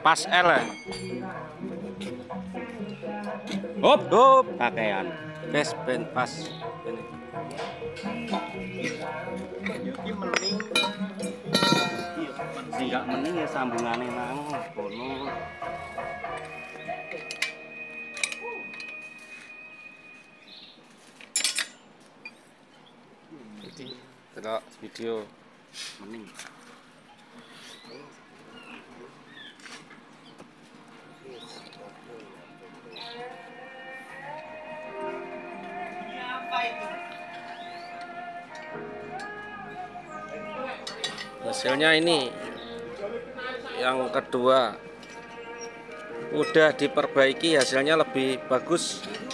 Pas L ya. Hop, kakean. Wes ben pas. Ini. Iki mending Enggak mending ya sambungane nang kono. Jadi delok video mending. Hasilnya ini yang kedua udah diperbaiki, hasilnya lebih bagus.